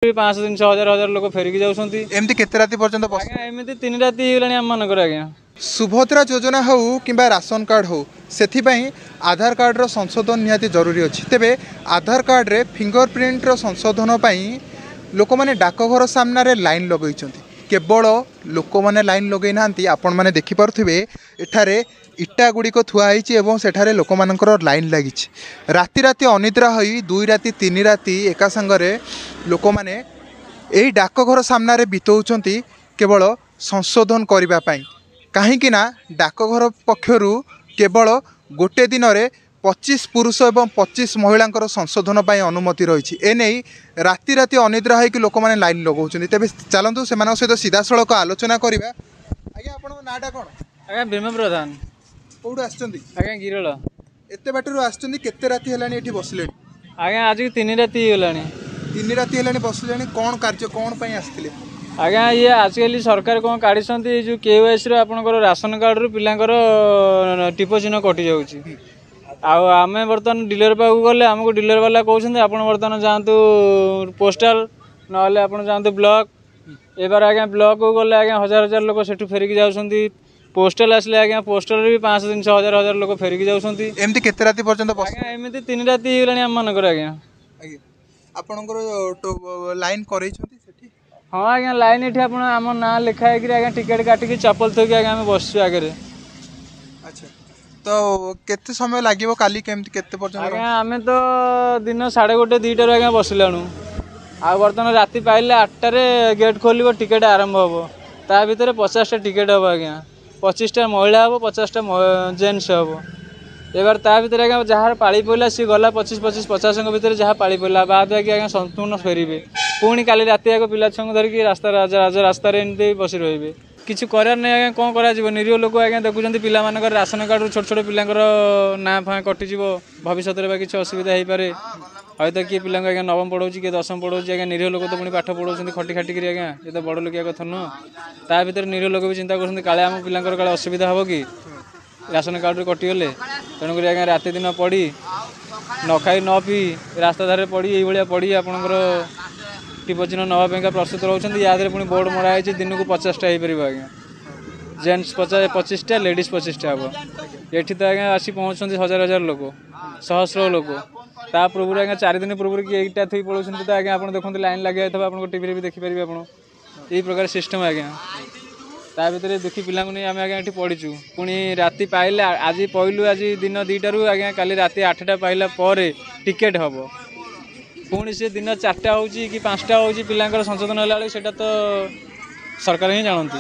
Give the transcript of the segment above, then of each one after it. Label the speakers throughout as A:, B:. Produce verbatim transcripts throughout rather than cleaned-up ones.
A: पाँच दिन छः हजार हजार लोक फेरिकी जाऊँगी
B: एमती केते राति पर्यंत
A: एमती तीन राति होगा आम मानक आज्ञा
B: सुभद्रा योजना हो कि राशन कार्ड हो से आधार कार्ड रो संशोधन निहाती जरूरी अच्छी तेबे आधार कार्ड रे फिंगरप्रिंट रो संशोधन पाई लोक मैंने डाकघर सामने लाइन लगई केवल लोक मैंने लाइन लगे ना आपण मैंने देखिपे एठारे इटा गुड़िक थुआई सेठारे लोक मानकर लाइन लगी राति राति अनिद्रा होई दुई राति तीन राति एका संगरे लोक मैंने यही डाकघर सामने बितौचंती केवल संशोधन करबा पाई कहीं ना डाकघर पक्षर केवल गोटे दिन में पच्चीस पुरुष और पच्चीस महिला संशोधन पर अनुमति रही एने राति राति अनिद्रा होकर लोक मैंने लाइन लगाऊँ तेज चलतु से सहित सीधा सड़क आलोचना करवा आज्ञा आप नाटा कौन
A: आज्ञा भीम प्रधान
B: कौटू आज्ञा
A: गिरल
B: एत बाटर आते राति है बसले
A: आज्ञा आज तीन राति गलानी
B: तीन राति है बसले कौन कार्य कौन पर आसते
A: आज्ञा ये आजिकल सरकार कौन काढ़ी जो के वाई सी आपंकर राशन कार्ड रु पिलांकर टिप चिन्ह कटि जाऊँगी आम बर्तमान डीलर पाक गले आमको डीलर वाला कहते आप बर्तमान जातु पोस्टाल ना आप जातु ब्लॉक एबार आज्ञा ब्लॉक को गले आज्ञा हजार हजार लोक से फेरिकी जाऊँगी पोस्टाल आसले आज्ञा पोस्टाल भी पाँच दिन छः हजार हजार लोक फेरिकी जाऊँगी
B: एमती केते राति पर्यंत
A: आज्ञा एमती तीन राति होगा आम मानक आज्ञा
B: आपणकर लाइन कर
A: हाँ आज्ञा लाइन ये आम ना लिखाई आज्ञा टिकेट काटिकी चप्पल थोकी आज्ञा आम बसु आगे
B: अच्छा तो केते समय लागिवो काली केमती केते पर्यंत
A: आज्ञा आमे तो दिन साढ़े गोटे दुईटार आज्ञा बसिलाणु आ बर्तमान राति पाइले आठटार गेट खोल टिकेट आरंभ हम ता भीतर पचासटा टिकेट हम आज्ञा पच्चीसटा महिला हम पचासटा जेन्ट्स हम एबार ता भीतर आज्ञा जहाँ पाली पड़ा सी गला पच्चीस पच्चीस पचास भीतर जहाँ पाली पड़ा बाद बाकी आज्ञा संपूर्ण फेरबे पुणी काली राति आगे पिला छुआ धरिकी रास्ता राज रास्ता एमती बसी रे किसी करार नहीं आज्ञा कौन कर निरीह लोक आज्ञा देखुं पिला राशन कार्ड छोट छोट पिलांकर ना फाँ कटिज भविष्य में किसी असुविधा हो पाए हयत तो किए पिला आज्ञा नवम पढ़ाऊँ किए दशम पढ़ाऊँ आज्ञा निरीह लोक तो पुणी पाठ पढ़ाऊँ खटी खाटिक आज्ञा ये तो बड़ लोकिया कथा नुह ता भर निरीह लोक भी चिंता कर काले आम पिलांकर काले असुविधा हम कि राशन कार्ड कटिगले तेणुक आज्ञा राति दिन पड़ी न खाई न पी रास्ता धारे पड़ी ये पड़ी आपंकर टिप चिन्ह नापा प्रस्तुत रोचे याद पुणी बोर्ड मराई दिन को पचासटा हो पार आज्ञा जेन्ट्स पचास पच्चीसटा लेडीज पच्चीसटा हम ये तो आज्ञा आसी पहुँचते हजार हजार लोक सहस्र लोक ता पूर्व आज्ञा चार दिन पूर्व कि एटा थी पड़ोस तो आज्ञा आप देखते लाइन लगे था आप टीवी भी देखिपारे आप यही प्रकार सिस्टम आज्ञा ता भर दुखी पिला नहीं आम आज्ञा ये पढ़ीचु पुणी राति पाइले आज पहलू आज दिन दुईटारू आज्ञा काली राति आठटा पाइला टिकेट हम पुणी से दिन चार्टा हो कि पाँचटा हो पिलांकर संशोधन है से तो सरकार ही जानती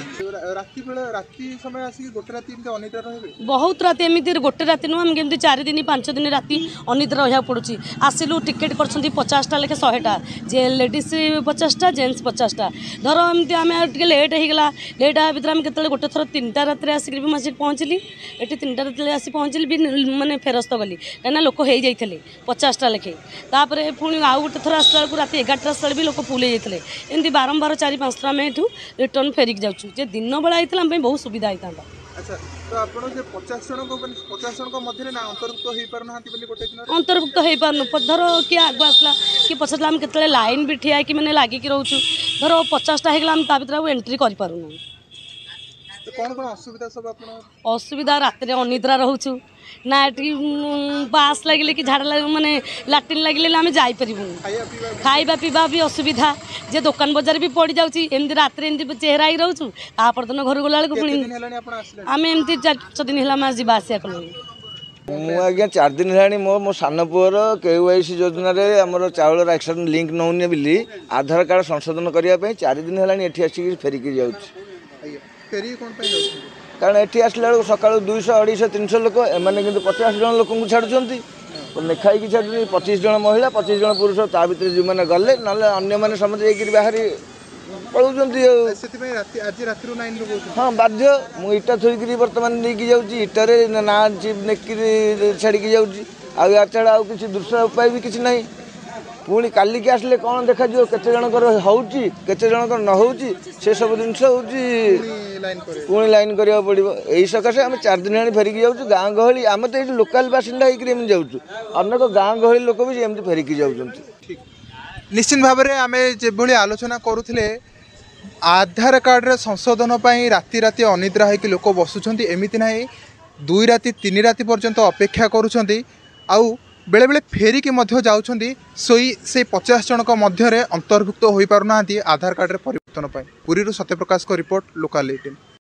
C: बहुत राति एमती गोटे राति नुह आम केमती चार दिन पांच दिन राति अनिद्रा रहा पड़ी आसिलु टिकेट कर पचासटा लेखे शहेटा जे लेडीज पचासटा जेन्ट्स पचासटा धर एमती आम लेट होगा लेट हाँ भर आम के गोटे थर तीन टा रात आसिक आसिक पहुँचली ये तीन टा रात आसी पहुँचली भी मानने फेरस्त गली कहीं लोक हो जाते पचासटा लेखे तापर पुणी आउ गोटे थर आसला रात एगारटा आसला भी लोक फुल हो जाते एमती बारंबार चार पाँच थर आम यू रिटर्न फेरिक जाऊँ जे दिन बेला होता बहुत सुविधा होता
B: अच्छा तो आपण जे पचास जन को पचास जन को मध्य ना अंतर्भुक्त हो पार ना गोटे दिन
C: अंतर्भुक्त हो पारनु धर किए आगु आसला कि पचास आम के लाइन भी ठिया कि मैंने लागिक रोचु धर पचासटा होगा ता भर एंट्री करूँ
B: कौन कौन असुविधा सब आप
C: असुविधा रात अनिद्रा रोचु ना बास लगे कि झाड़ा लगे माने लाट्रिन लगे आम जापर खाଇବା पीवा भी असुविधा जे दुकान बजार भी पड़ जाऊँगी एमती रात एमती चेहरा ही रोचु तापरदिन घर गला पुणी आम एमती चार पाँच दिन है जावा आसा कलु
D: मुझे चार दिन है मो मो सान पुअर के वाई सी योजन आमर चाउल राशन लिंक नौने बोली आधार कार्ड संशोधन करने चार दिन है आसिक फेरिकी जाऊँ कारण ये आसला बेलू सका दुईश अढ़ाई तीन सौ लोक एम कि पचास जन लोक छाड़ुंट लेखाई छाड़ पच्चीस जन महिला पच्चीस जन पुरुष ता भर जो मैंने गले ना अन्य समझे जाकर बाहर पलाउंट हाँ बाध्य मुझे इटा थोक बर्तमान नहीं जाऊँगी इटारे ना नेकी छाड़ी जाऊँगी आड़ छाड़ा आउ कि दूसरा उपाय भी किसी ना पुणी काली की आसले कौन देखा केते जनकर होउची केते जनकर न होउची से सब जिन पुणी लाइन करा पड़ो यही सकाशे आम चार दिन आनी फेरिकी जाऊँ गाँ गहली आम तो ये लोकाल बासिंदा होकर जाऊँ अनेक गाँ गहली लोक भी एमती फेरिकी जाऊँ
B: निश्चित भाव में आम जो आलोचना करुले आधार कार्ड रे संशोधन पर राति राति अनिद्रा होकर लोक बसुंच एमती ना दुई राति तीन राति पर्यंत अपेक्षा करुँच आउ बेले बेले फेरिकी जाउछंती सोई से पचास जनक मध्य अंतर्भुक्त हो पारना आधार कार्ड रे परिवर्तन पाई। पुरी सत्यप्रकाश को रिपोर्ट लोकाल एटीन।